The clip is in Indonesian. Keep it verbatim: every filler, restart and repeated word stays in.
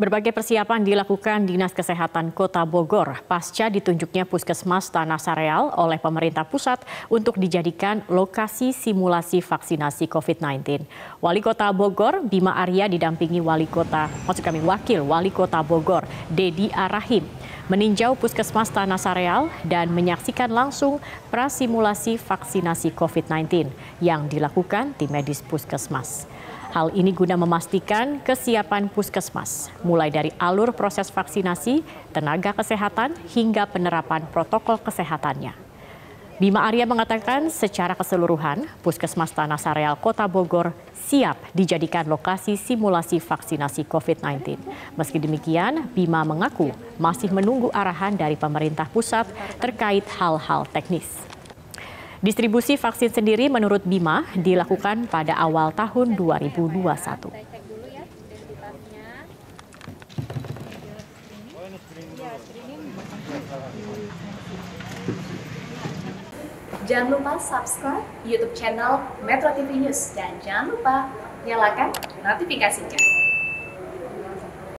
Berbagai persiapan dilakukan Dinas Kesehatan Kota Bogor pasca ditunjuknya Puskesmas Tanah Sareal oleh pemerintah pusat untuk dijadikan lokasi simulasi vaksinasi covid sembilan belas. Wali Kota Bogor, Bima Arya didampingi Wali Kota, maksud kami Wakil Wali Kota Bogor, Dedi Arahim, meninjau Puskesmas Tanah Sareal dan menyaksikan langsung prasimulasi vaksinasi covid sembilan belas yang dilakukan tim medis Puskesmas. Hal ini guna memastikan kesiapan Puskesmas, mulai dari alur proses vaksinasi, tenaga kesehatan, hingga penerapan protokol kesehatannya. Bima Arya mengatakan secara keseluruhan, Puskesmas Tanah Sareal Kota Bogor siap dijadikan lokasi simulasi vaksinasi covid sembilan belas. Meski demikian, Bima mengaku masih menunggu arahan dari pemerintah pusat terkait hal-hal teknis. Distribusi vaksin sendiri menurut Bima dilakukan pada awal tahun dua ribu dua puluh satu. Jangan lupa subscribe YouTube channel Metro T V News dan jangan lupa nyalakan notifikasinya.